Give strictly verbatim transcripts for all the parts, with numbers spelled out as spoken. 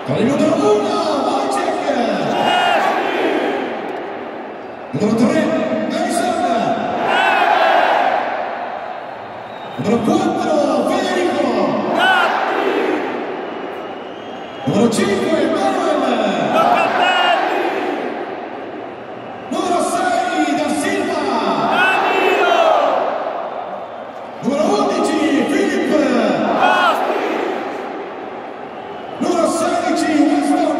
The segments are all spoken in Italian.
Con il numero uno, Wojciech. Numero tre, Mason. Numero quattro, Federico. Numero cinque, Manuel. Numero sei, Da Silva. Numero undici, Filip. Numero sedici, Winston.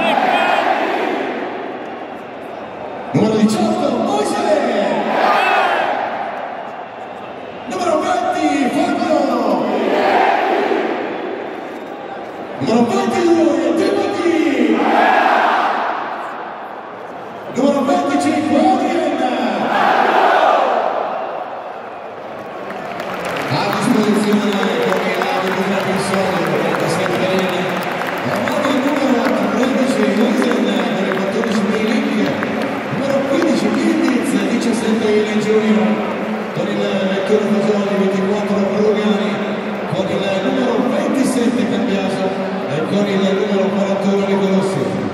Numero diciotto, Moise. Numero venti, Fabio. Numero ventidue, Timothy. Numero venticinque, Odien. A disposizione come arbitro della persona, da sempre bene. Eravamo il numero tredici, Moisen, delle quattordici dei Link. Numero quindici, Bildiz, diciassette il Junior. Con il vecchio Fagioli, ventiquattro Prologani. Con il numero ventisette Cambiaso e con il numero quarantuno Nicolossi.